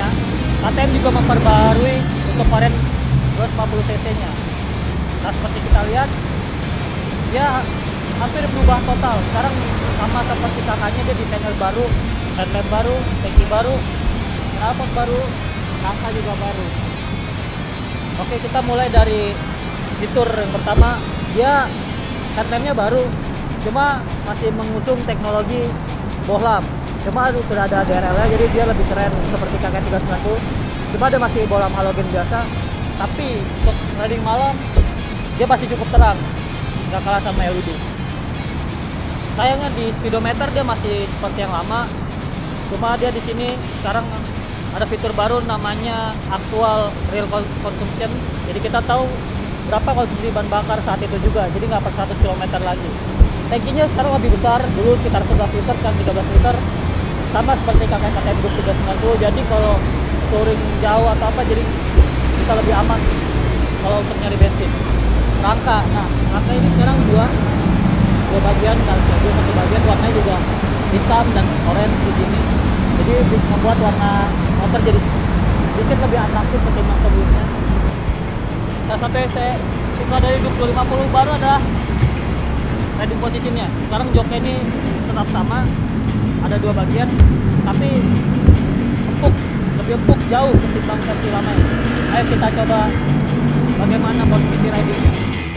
cc-nya, KTM juga memperbarui untuk varian 250 cc-nya. Nah, seperti kita lihat, dia hampir berubah total. Sekarang sama seperti kakaknya, dia desainer baru, headlamp baru, tangki baru, knalpot baru, rangka juga baru. Oke, kita mulai dari fitur yang pertama. Dia headlampnya baru, cuma masih mengusung teknologi bohlam. Cuma sudah ada DRL-nya, jadi dia lebih keren seperti KK390. Cuma ada masih bohlam halogen biasa, tapi untuk riding malam dia masih cukup terang, nggak kalah sama LED. Sayangnya di speedometer dia masih seperti yang lama, cuma dia di sini sekarang ada fitur baru namanya actual real consumption. Jadi kita tahu berapa konsumsi bahan bakar saat itu juga, jadi nggak per 100 km lagi. Tankinya sekarang lebih besar, dulu sekitar 11 liter, sekarang 13 liter. Sama seperti KTM Group 390, jadi kalau touring jauh atau apa, jadi bisa lebih aman kalau untuk nyari bensin. Rangka, nah rangka ini sekarang dua bagian, dan satu bagian warnanya juga hitam dan orange di sini. Jadi membuat warna motor jadi sedikit lebih atraktif ketimbang sebelumnya. Salah satu yang saya suka dari Duke 250 baru adalah riding positionnya. Sekarang joknya ini tetap sama, ada dua bagian, tapi empuk, lebih empuk jauh ketimbang versi lama. Ayo kita coba bagaimana posisi ridingnya.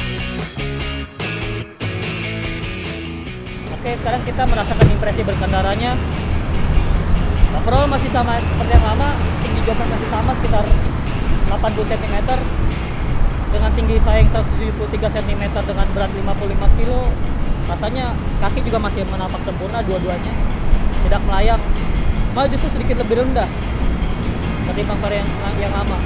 Oke, sekarang kita merasakan impresi berkendaranya. Overall masih sama seperti yang lama, tinggi joknya masih sama sekitar 80 cm. Dengan tinggi saya yang 173 cm dengan berat 55 kg, rasanya kaki juga masih menapak sempurna dua-duanya, tidak melayang, malah justru sedikit lebih rendah ketimbang varian yang lama.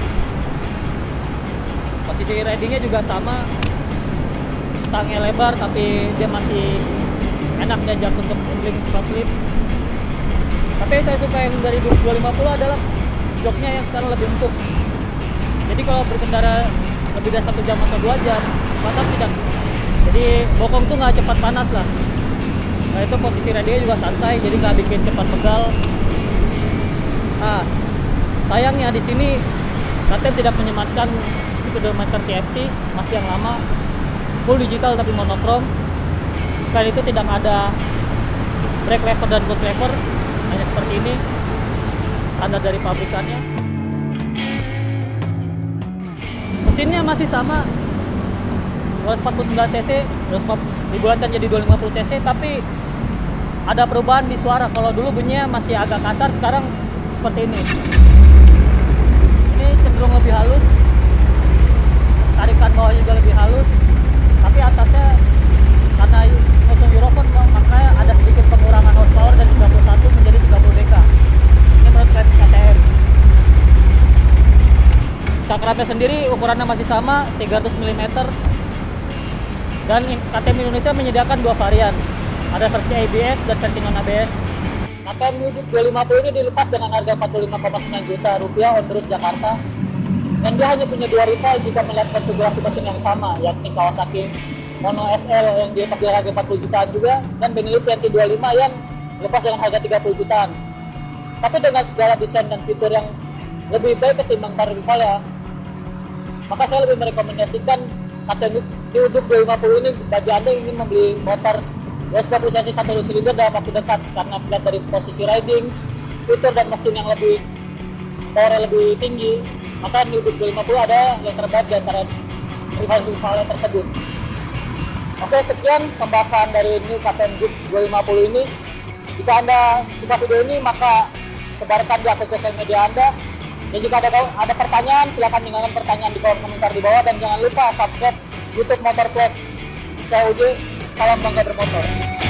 Posisi ridingnya juga sama, stangnya lebar tapi dia masih enak diajak untuk handling front flip. Tapi yang saya suka yang dari 250 adalah joknya yang sekarang lebih empuk. Jadi kalau berkendara lebih dari 1 jam atau 2 jam, mantap tidak. Jadi bokong tuh nggak cepat panas lah. Nah itu posisi radionya juga santai, jadi nggak bikin cepat pegal. Nah sayangnya di sini KTM tidak menyematkan speedometer TFT, masih yang lama, full digital tapi monokrom. Selain itu tidak ada brake lever dan clutch lever, hanya seperti ini, standar dari pabrikannya. Mesinnya masih sama, 249 cc, dibulatkan jadi 250 cc, tapi ada perubahan di suara. Kalau dulu bunyinya masih agak kasar, sekarang seperti ini. Ini cenderung lebih halus, tarikan bawah juga lebih halus, tapi atasnya karena kosong Eurofon, makanya ada sedikit pengurangan horsepower dari 31 menjadi 30 dk. Ini menurut KTM. Cakramnya sendiri ukurannya masih sama, 300 mm. Dan KTM Indonesia menyediakan dua varian, ada versi ABS dan versi non-ABS. KTM Duke 250 ini dilepas dengan harga 45,9 juta rupiah on road Jakarta. Dan dia hanya punya dua rival jika melihat konfigurasi mesin yang sama, yakni Kawasaki Mono SL yang dilepas dengan harga 40 jutaan juga, dan Benelli TNT25 yang lepas dengan harga 30 jutaan. Tapi dengan segala desain dan fitur yang lebih baik ketimbang para rival ya, maka saya lebih merekomendasikan KTM Duke 250 ini bagi Anda yang ingin membeli motor 250 cc 1 silinder dalam waktu dekat, karena melihat dari posisi riding, fitur dan mesin yang lebih power lebih tinggi, maka Duke 250 ada yang terbaik di antara rival-rival tersebut. Oke, sekian pembahasan dari new KTM Duke 250 ini. Jika Anda suka video ini, maka sebarkan di akun sosial media Anda. Dan jika ada pertanyaan, silakan tinggalkan pertanyaan di kolom komentar di bawah, dan jangan lupa subscribe YouTube Motor Plus. Saya Uji, salam bangga bermotor.